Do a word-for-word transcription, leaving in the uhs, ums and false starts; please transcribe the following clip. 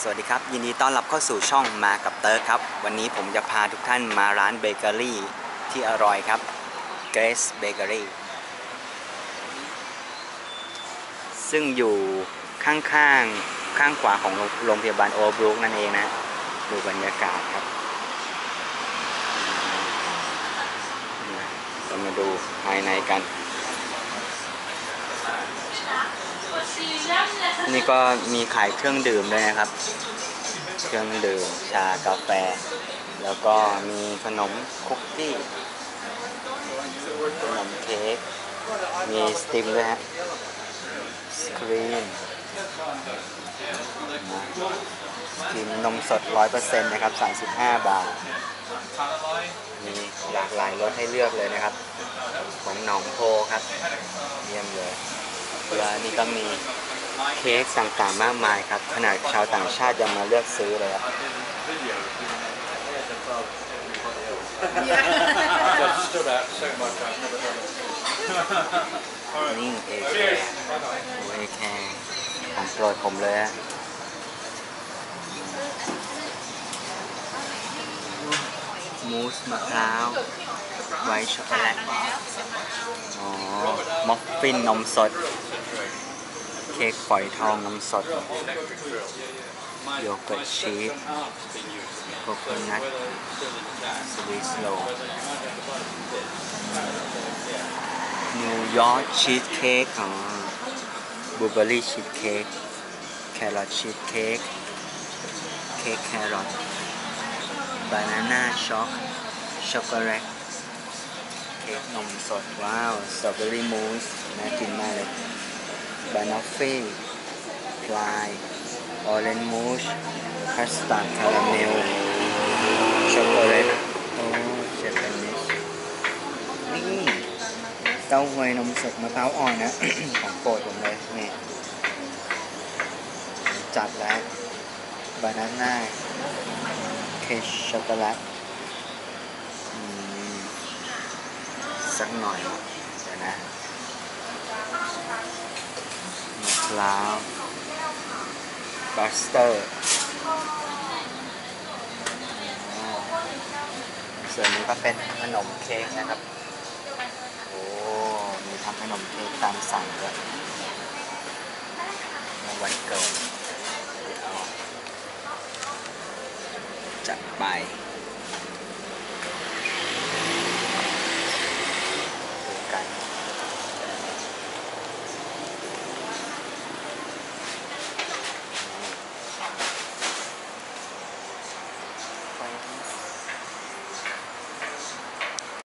สวัสดีครับยินดีต้อนรับเข้าสู่ช่องมากับเติร์กครับวันนี้ผมจะพาทุกท่านมาร้านเบเกอรี่ที่อร่อยครับ Grace Bakery ซึ่งอยู่ข้างๆ ข้างขวาของโรงพยาบาลโอบรูคนั่นเองนะดูบรรยากาศครับเรามาดูภายในกันนี่ก็มีขายเครื่องดื่มด้วยนะครับเครื่องดื่มชากาแฟแล้วก็มีขนมคุกกี้ขนมเค้กมีสติมด้วยฮะสครีมกินนมสด ร้อยเปอร์เซ็นต์ นะครับสามสิบห้าบาทมีหลากหลายรสให้เลือกเลยนะครับของหนองโพครับเยี่ยมเลยแล้วนี่ก็มีเค้กต่างๆมากมายครับขนาดชาวต่างชาติยังมาเลือกซื้อเลยครับนี่เอแคร์เอแคร์ของโปรดผมเลยฮะมูสมะพร้าวไวท์ช็อกโกแลตอ๋อมัฟฟินนมสดเค้กฝอยทองนมสดโยเกิร์ตชีสโคโคนัทสวีทโรลนิวยอร์กชีสเค้กอ๋อบลูเบอร์รี่ชีสเค้กแครอทชีสเค้กเค้กแครอทบานาน่าช็อกช็อกโกแลตเค้กนมสดว้าวสตรอเบอรี่มูสน่ากินมากเลยบานอฟฟี่พลายออเรนจ์มูสคัสตาร์ดคาราเมลช็อกโกแลตโอ้เจแปนิสนี่เต้าหวยนมสดมะพร้าวอ่อนนะ ของโปรดผมเลยนี่จัดแล้วบานาน่าเค้กช็อกโกแลตสักหน่อยเดี๋ยวนะมะพร้าวบัสเตอร์ส่วนนี้ก็เป็นขนมเค้กนะครับโอ้มีทำขนมเค้กตามสั่งด้วยในวันเกิดจัดไป